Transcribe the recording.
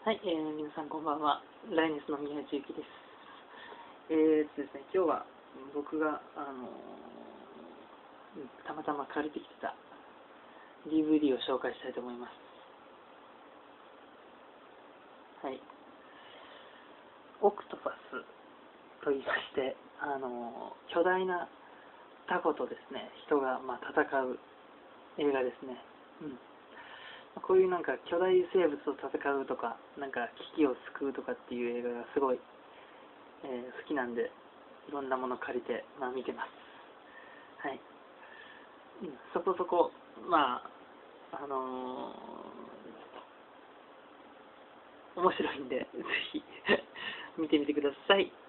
はい、皆さんこんばんは。ライネスの宮内ゆきです。ですね、今日は僕が、たまたま借りてきてた DVD を紹介したいと思います。はい。オクトパスと言いまして、巨大なタコとですね、人が、戦う映画ですね。こういうなんか巨大生物と戦うとか、なんか危機を救うとかっていう映画がすごい、好きなんで、いろんなもの借りて、見てます。はい。そこそこ、面白いんで、ぜひ見てみてください。